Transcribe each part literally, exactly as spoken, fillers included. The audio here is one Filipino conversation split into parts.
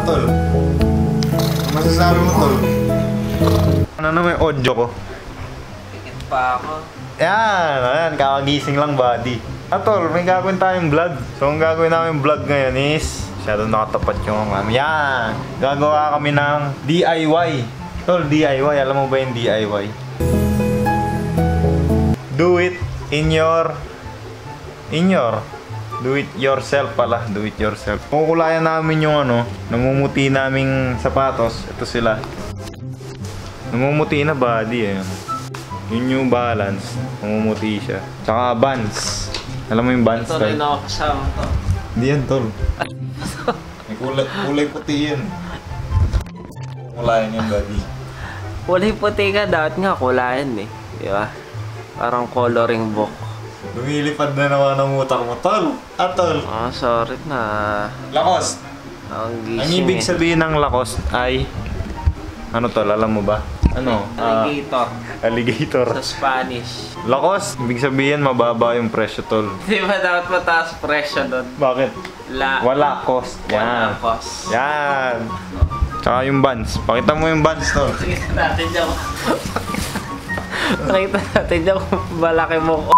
tol? Ano masasabi mo, tol? Ano naman yung audio ko? Pikit pa ako. Yan, ayan, kakagising lang body. Ah, tol, may gagawin tayong vlog. So, ang gagawin namin vlog ngayon is masyado nakatapat yung kami. Yan, gagawa kami ng D I Y. Tol, D I Y, alam mo ba yung D I Y? Do it in your in your do it yourself pala, do it yourself. Kukulayan namin yung ano, namumuti naming sapatos. Ito sila. Namumuti na body eh. Yung New Balance, namumuti siya. Tsaka Vans. Alam mo yung Vans? Ito rin ako kasama to. Hindi yan, tol. May kulay, kulay puti yan. Kukulayan yung body. Kulay puti ka, dapat nga kulayan eh. Di ba? Parang coloring book. Lumilipad na naman ang utak mo, tol. Ah, tol. Ah, sorry na. Lacoste. Ang gising Ang ibig eh. sabihin ng Lacoste ay ano, tol, alam mo ba? Ano? Ah, Alligator. alligator. Sa Spanish. Lacoste, ibig sabihin mababa yung presyo, tol. Di ba dapat mataas presyo doon? Bakit? La. Wala cost. Wala Yan. cost. Yan. Tsaka yung Vans. Pakita mo yung Vans, tol. Pakita natin dyan. Pakita natin dyan kung malaki mo.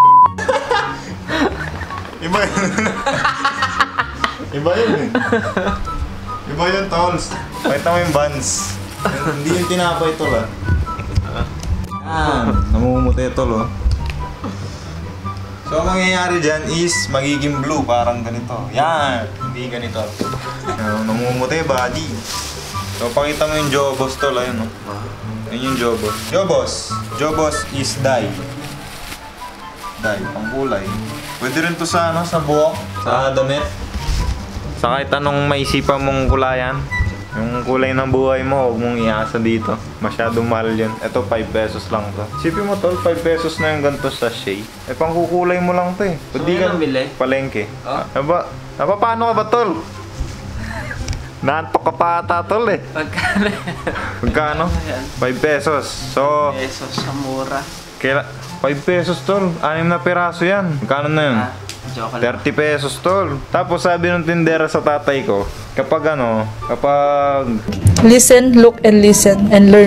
Iba yun. Iba yun eh. Iba yun, tols. Pakita mo yung Vans. Hindi yung tinapay, tol, ah. Yan. Namumuti, tol, oh. So, ang mangyayari dyan is magiging blue, parang ganito. Yan. Hindi ganito. Yan, namumuti, body. So, pakita mo yung Jobos, tol, ayun, oh. Ayun yung Jobos. Jobos. Jobos is dye. Dye, pangkulay. Pwede rin to sa, ano, sa buhok, sa damit. Sa kahit anong maisipan mong kulayan. Yung kulay ng buhay mo, huwag mong iasa dito. Masyadong mahal yun. Ito, five pesos lang to. Sipin mo tol, five pesos na yung ganito sa sachet. Eh, pangkukulay mo lang to eh. So, Hindi ka yun ang bili? palengke. Oh? Aba, aba, paano ka ba tol? Naantok ka pa ata tol eh. Pagkano? Magkano? five pesos. So, Pesos sa mura. kaya five pesos tol. Anim na piraso yan. Magkano na yun? Ah, joke lang. thirty pesos tol. Tapos sabi ng tindera sa tatay ko, kapag ano, kapag Listen, look, and listen, and learn.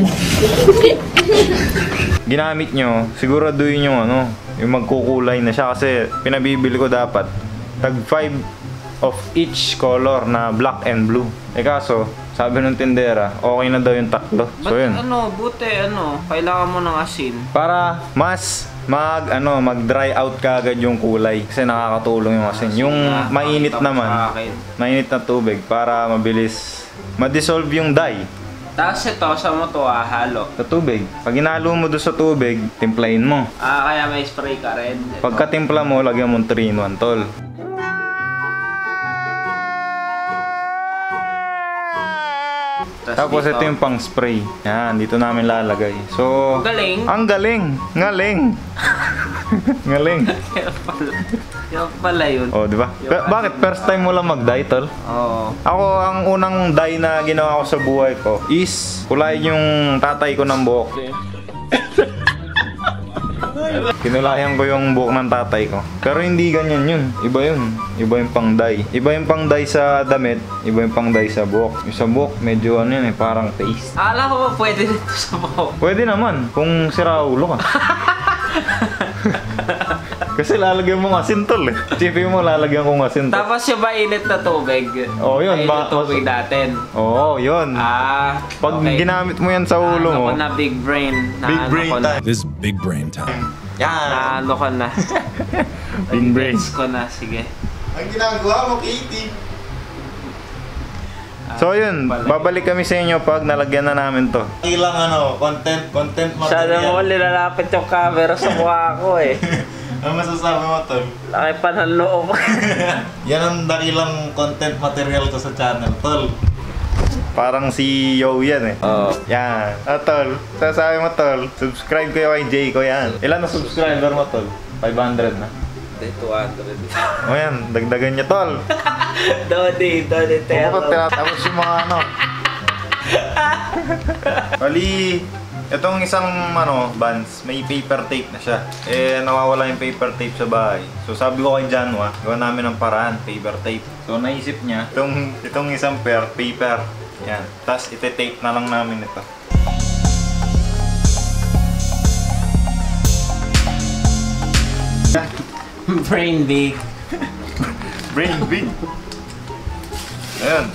ginamit nyo, siguraduhin yung ano, yung magkukulay na siya kasi pinabibili ko dapat tag five of each color na black and blue. Eh kaso, sabi ng tindera, okay na daw yung tatlo. Ba't So yun. ano, buti ano, kailangan mo ng asin. Para mas mag ano, mag-dry out kaagad yung kulay kasi nakakatulong yung asin. Yung Ah, mainit pakita mo naman, sa akin. mainit na tubig para mabilis ma-dissolve yung dye. Tapos ito, sa mo to halo. Sa tubig. Pag inalo mo doon sa tubig, timplahin mo. Ah, kaya may spray ka rin. Ito. Pagkatimpla mo, lagyan mo three in one, tol. Tapos ito yung pang spray. Yan, dito namin lalagay. So, Galing. ang galing. Ngaling. Ngaling. Kaya pala. Kaya pala yun. Oh, di ba? Ba- bakit first time mo lang mag-dye, tol? Oo. Ako, ang unang dye na ginawa ko sa buhay ko is kulay yung tatay ko ng buhok. Kinulayan ko yung buhok ng tatay ko. Pero hindi ganyan yun. Iba yun. Iba yung pang dye. Iba yung pang dye sa damit. Iba yung pang dye sa buhok. Yung sa buhok, medyo ano yun eh, parang paste. Akala ko ba pwede dito sa buhok? Pwede naman, kung siraulo ka. Kasi lalagyan mo ng asin, tol eh. Chipin mo, lalagyan ko ng asin, tol. Tapos yung mainit na tubig. Oo, yun. Mainit Ba- na tubig natin. Oo, yun. Ah, Pag okay. ginamit mo yan sa ulo Naano mo, ko na big brain. big Naano brain ko na. time. This is big brain time. Yan. Naano ko na. Big brain. Gets ko na, sige. Ang ginagawa mo, Katie. So yun, babalik kami sa inyo pag nalagyan na namin to. Ilang ano, content, content Sana mo nilalapit yung camera sa mukha ko eh. Ano masasabi mo, tol? Laki pa ng loob. Yan ang dakilang content material ko sa channel, tol. Parang si Yo yan eh. Oo. Yan. Ah, tol. Sasabi mo, tol. Subscribe kayo kay Jay ko yan. Ilan na subscriber mo, tol? five hundred na. Hindi, two hundred. O yan, dagdagan niya, tol. Dodi, Dodi, Huwag ko tinatapos yung mga ano. Bali, Itong isang ano, bands, may paper tape na siya. Eh, nawawala yung paper tape sa bahay. So sabi ko kay Janwa, gawa namin ng paraan, paper tape. So naisip niya, itong, itong isang pair, paper. Yan. Tapos ite-tape na lang namin ito. Brain big. Brain big. Ayan.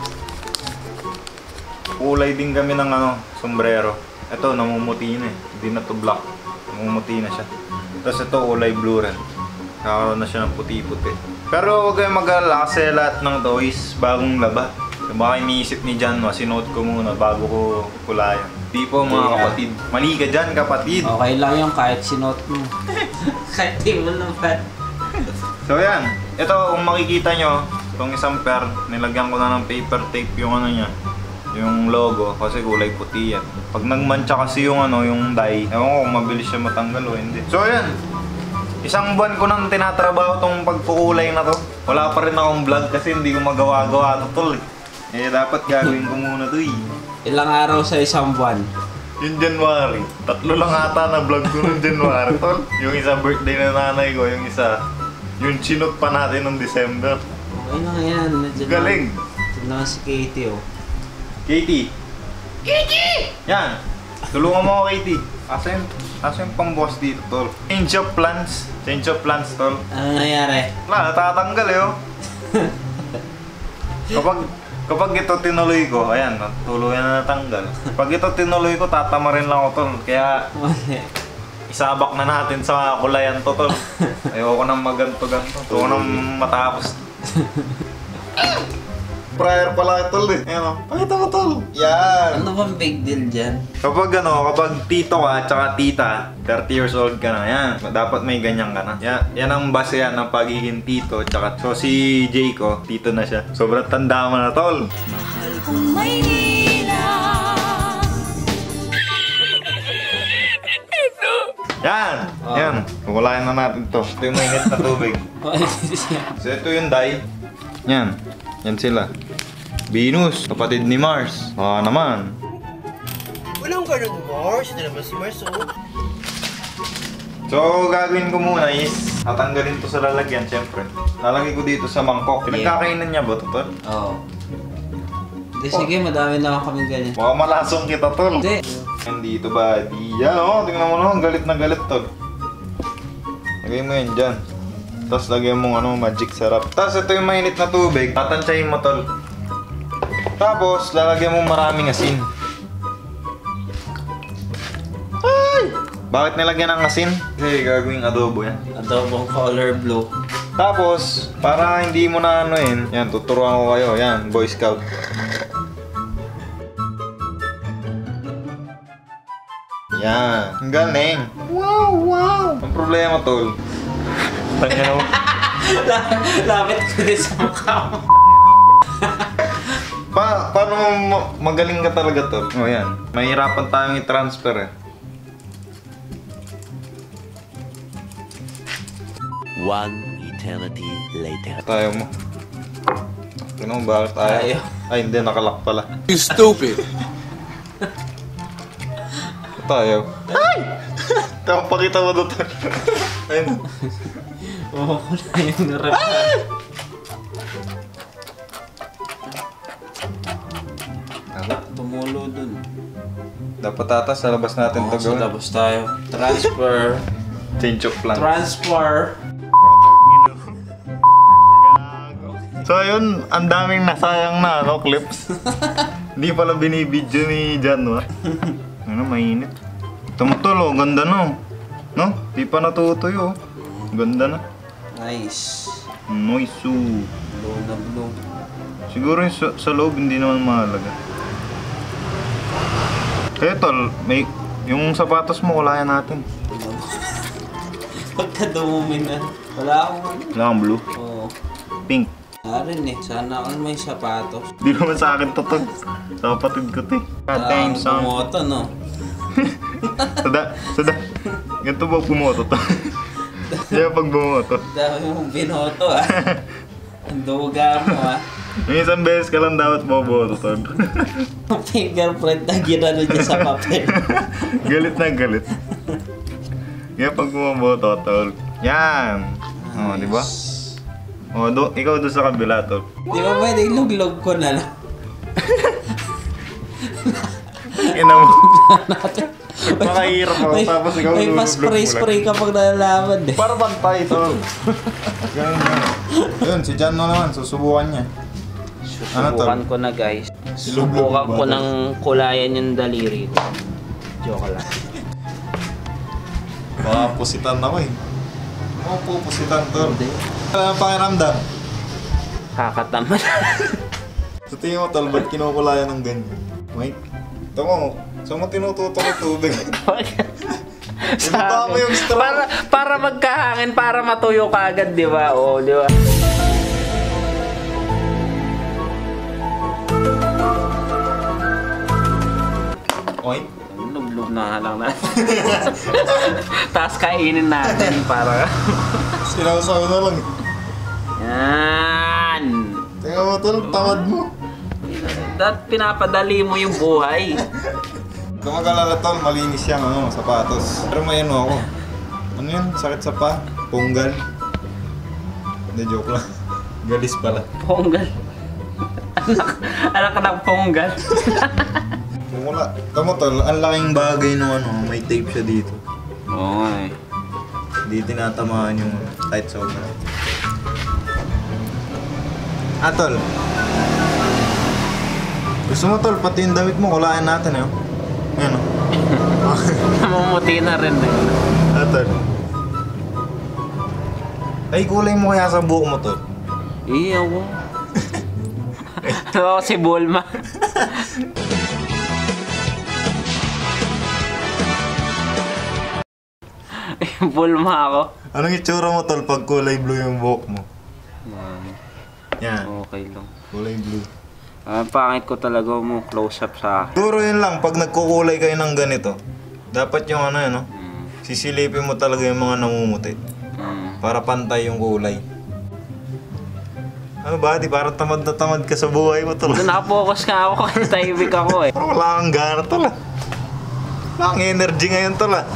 Kulay din kami ng ano, sombrero. Ito, namumuti na eh. Hindi na to black. Namumuti na siya. Tapos ito, kulay blue rin. Kakaroon na siya ng puti-puti. Pero huwag kayong mag-alala kasi lahat ng toys bagong laba. So, baka iniisip ni Jan, sinuot ko muna bago ko kulayan. Di po mga Yeah. kapatid. Mali ka dyan, kapatid. Okay lang yung kahit sinuot mo. Kahit di mo naman. So yan, ito kung makikita nyo, itong isang pair, nilagyan ko na ng paper tape yung ano niya, yung logo, kasi kulay puti yan. Pag nagmantsa kasi yung ano, yung dye, ewan ko kung mabilis siya matanggal o hindi. So yan, isang buwan ko nang tinatrabaho tong pagpukulay na to. Wala pa rin akong vlog kasi hindi ko magawa-gawa to tol eh. Eh dapat gagawin ko muna to eh. Ilang araw sa isang buwan? Yung January, tatlo lang ata na vlog ko ng January tol. Yung isa birthday na nanay ko, yung isa yung chinot pa natin ng December. Okay lang yan. Nandiyan Galing! lang- Nandiyan lang si Katie oh. Katie! Katie! Yan! Tulungan mo ako, Katie. Asan, asan yung pang-boss dito, tol? Change of plans. Change of plans, tol. Ano nangyari? Wala, natatanggal eh, oh. Kapag, kapag ito tinuloy ko, ayan, tuluyan na natanggal. Pag ito tinuloy ko, tatama rin lang ako, tol. Kaya, Mali. isabak na natin sa kulayan to, tol. Ayoko nang maganto-ganto. Ayoko nang matapos. Prior pala ito, tol, eh. Ayan, oh. Pakita mo, tol. Yan! Ano bang big deal dyan? Kapag ano, kapag tito ka, tsaka tita, thirty years old ka na, yan, dapat may ganyan ka na. Yan, yan ang base yan ng pagiging tito, tsaka, so si Jay ko, tito na siya. Sobrang tanda mo na, tol. Yan! Oh. Yan! Kukulayan na natin to. Ito yung mainit na tubig. So ito yung dye. Yan. Yan sila. Venus, kapatid ni Mars. Baka naman. Walang ganun, Mars. Hindi naman si Mars, oh. So, gagawin ko muna is tatanggalin to sa lalagyan, syempre. Lalagay ko dito sa mangkok. Pinagkakainan niya ba ito, tol? Oo. Hindi, sige, madami na kami ganyan. Baka malasong kita, tol. Hindi. Nandito ba? Di yan, oh. Tingnan mo naman, galit na galit, tol. Lagay mo yan dyan. Tapos lagyan mo ano, magic syrup. Tapos ito yung mainit na tubig. Tatansyahin mo, tol. Tapos, lalagyan mo maraming asin. Ay! Bakit nilagyan ng asin? Kasi gagawing adobo yan. Adobong color blue. Tapos, para hindi mo na ano yun, yan, tuturuan ko kayo. Yan, Boy Scout. Yan. Ang galing. Wow, wow. Ang problema, tol. Tanya mo. Lapit ko din sa mukha mo. Pa paano mo magaling ka talaga, tol? O yan. Mahirapan tayong i-transfer eh. One eternity later. Tayo mo. Tingnan mo, bakit tayo? Tayo. Ay, hindi. Nakalak pala. You stupid! Tayo. Ay! Tama, pakita mo doon. Ayun. Oo ko na yung narap. Ala, Tumulo dun. dapat ata sa labas natin Oo, to so gawin. tapos tayo. Transfer. Change of plans. Transfer. So ayun, ang daming nasayang na, no, clips. Hindi pala binibidyo ni Jan, no? Ano, mainit. Ito mo, tol, oh, ganda, no? No? Di pa natutuyo, oh. Ganda na. Nice. Nice, oh. Blue na blue. Siguro yung sa, sa loob hindi naman mahalaga. Eh, tol, may, yung sapatos mo, kulayan natin. Pagka dumumi na. Wala akong ano. Wala kang blue, Oo. pink. Narin eh. Sana ako may sapatos. Di naman sa akin to, tol. Sa kapatid ko, te. God damn, son. Bumoto, no? Sada, sada. Ganito ba bumoto to? Kaya pag bumoto. Dami mong binoto, ah. Ang duga mo, ah. May isang beses ka lang dapat boboto, tol. Fingerprint na ginano niya sa papel. Galit na galit. Kaya pag bumoboto, tol. Yan. O, oh, di ba? O, oh, do, ikaw doon sa kabila, tol. Di ba pwede luglog ko na lang? Ina mo. Makahirap ako, tapos ikaw may lulublog pa-spray-spray kapag nalalaman eh. Para bantay, tol. Ganun ganun. Yun, si Jan no naman, susubukan niya. Ano, tol? Susubukan ko na guys. Silublog Subukan ba, ko tol? ng kulayan yung daliri ko. Joke lang. Baka pusitan ako eh. Mga pupusitan, tol. Ano ang pakiramdam? Kakataman. Sa tingin mo, tol, ba't kinukulayan ng ganyan? Wait. Ito mo, saan mo tinututok yung tubig? Ibaba mo yung straw. Para, para magkahangin, para matuyo ka agad, di ba? Oo, di ba? Oy. Lublog na lang natin. Tapos kainin natin para... Sinausaw na lang. Yan! Tingnan mo, tol, tamad mo. At pinapadali mo yung buhay. Kung mag-alala, tol, malinis yung ano, sapatos. Pero may ano ako. Ano yun? Sakit sa pa? Punggal? Hindi, joke lang. Galis pala. Ponggal. anak, anak ka ng ponggal. Kung wala. Tama, tol, ang laking bagay no ano, may tape siya dito. Oo nga eh. Hindi tinatamaan yung tight sobra. Ah, tol. Gusto mo, tol, pati yung damit mo, kulayan natin eh. Ayan o. Namumuti na rin eh. Ah, tol. Ay, kulay mo kaya sa buhok mo, tol. Iya ko. Ako si Bulma. Bulma ako. Anong itsura mo, tol, pag kulay blue yung buhok mo? Yan, Okay lang. kulay blue. Ah, pangit ko talaga mo close up sa akin. Turo yun lang, pag nagkukulay kayo ng ganito, dapat yung ano yun, no? Mm. Sisilipin mo talaga yung mga namumuti. Mm. Para pantay yung kulay. Ano ba? Di parang tamad na tamad ka sa buhay mo, tol. Doon nakapokus nga ako kasi tahimik ako eh. Parang wala kang gana, tol, ah. Wala kang energy ngayon, tol, ah.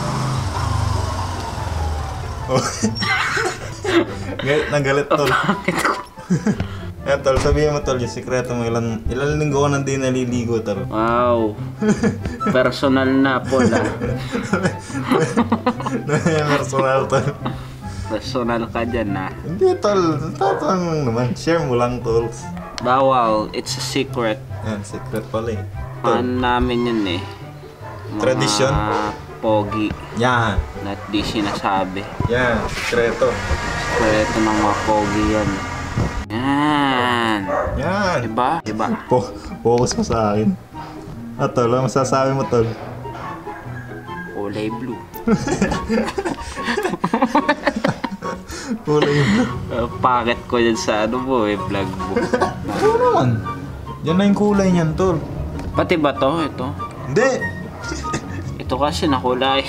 Oh. Galit na galit, tol. Yan, tol, sabihin mo, tol, yung sikreto mo, ilan, ilan linggo ka nang di naliligo, tol. Wow. Personal na po la. Personal, tol. Personal ka dyan na. Hindi, tol. Tatanong lang naman. Share mo lang, tol. Bawal. It's a secret. Yan, secret pala eh. Tol. Ano namin yun eh. Mga Tradisyon? pogi. Yan. Na di sinasabi. Yan, sikreto. Sekreto ng mga pogi yan. Yan. Yan. Diba? Diba? Po focus mo sa akin. Ah, tol, ano masasabi mo, tol? Kulay blue. Kulay blue. Uh, packet ko dyan sa ano mo eh, vlog mo. Oo naman. Yan na yung kulay niyan, tol. Pati ba to? Ito? Hindi. Ito kasi nakulay.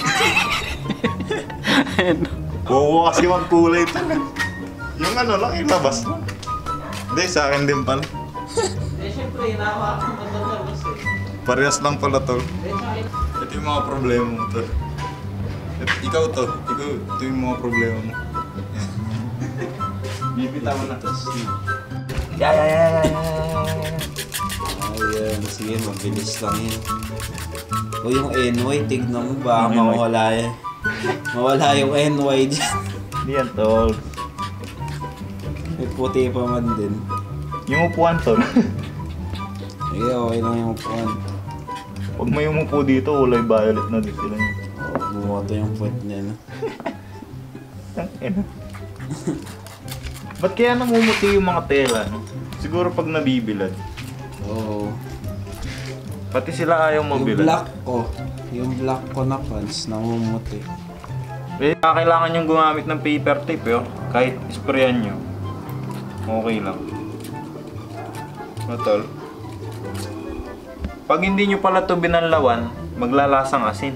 Oo kasi yung kulay, tol. Yung ano lang, ilabas lang. Hindi, sa akin din pala. Eh, syempre, hinahawakan mo ito labas eh. Parehas lang pala, tol. Ito yung mga problema mo, tol. Ito, ikaw to. Ikaw, ito yung mga problema mo. Yan. Bibita mo na. Yeah, yeah, yeah, yeah, yeah. Ayan, sige, mabilis lang yan. O yung N Y, tignan mo ba, Yung N Y. mawala yan. Mawala yung N Y dyan. Hindi yan, tol. May puti pa man din. Yung upuan, tol. Ay, okay lang yung upuan. Pag may umupo dito, kulay violet na din sila yun. Oo, bumoto yung puwet niya, no? Tangina. Ba't kaya namumuti yung mga tela, no? Siguro pag nabibilad. Oo. Pati sila ayaw Yung mabilad. black ko, yung black ko na pants, namumuti. Eh, kailangan nyo gumamit ng paper tape, yo. Kahit sprayan nyo. Okay lang. Ano, tol? Pag hindi nyo pala ito binanlawan, maglalasang asin.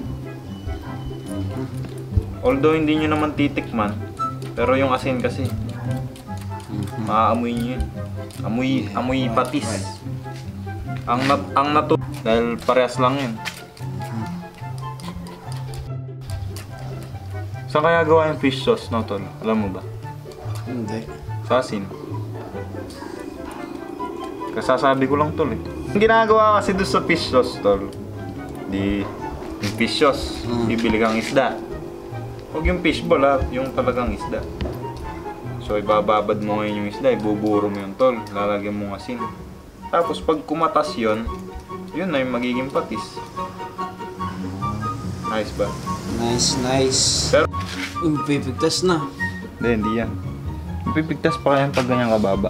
Although hindi nyo naman titikman, pero yung asin kasi, maaamoy nyo yun. Amoy, amoy patis. Ang nat ang nato dahil parehas lang yun. Saan kaya gawa yung fish sauce, no, tol? Alam mo ba? Hindi. Sa asin. Kasasabi ko lang, tol, eh. Ang ginagawa kasi doon sa fish sauce, tol, di yung fish sauce, Mm. bibili kang isda. Huwag yung fish ball, ha? Yung talagang isda. So, ibababad mo ngayon yung isda, ibuburo mo yung tol, lalagyan mo ng asin. Tapos, pag kumatas yun, yun na yung magiging patis. Nice ba? Nice, nice. Pero, Uy, pipigtas na. hindi, hindi yan. Pipigtas pa kaya pag ganyan kababa.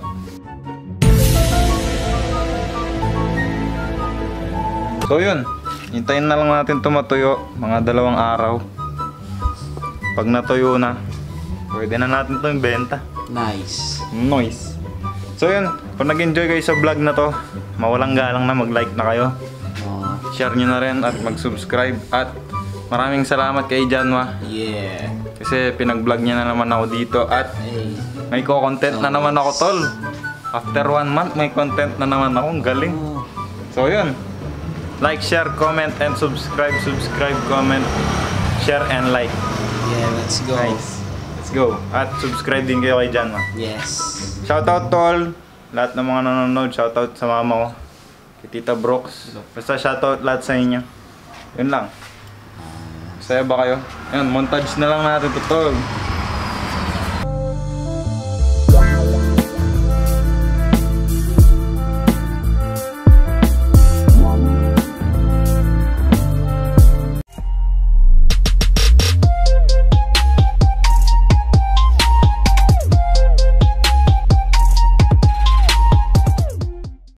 So yun, hintayin na lang natin tumatuyo, mga dalawang araw. Pag natuyo na, pwede na natin itong benta. Nice. Noise. So yun, kung nag-enjoy kayo sa vlog na to, mawalang galang na mag-like na kayo. Oh, Share nyo na rin at mag-subscribe. At maraming salamat kay Janwa. yeah. Kasi pinag-vlog niya na naman ako dito. At Hey. may co-content na naman ako, tol. After one month, may content na naman ako. Ang galing. Oh. So yun. Like, share, comment, and subscribe. Subscribe, comment, share, and like. Yeah, let's go. Nice. Let's go. At subscribe din kayo kay Janwa. Yes. Shoutout to all. Lahat ng mga nanonood. Shoutout sa mama ko. Kay Tita Brooks. Basta shoutout lahat sa inyo. Yun lang. Saya ba kayo? Ayun, montage na lang natin to, tol.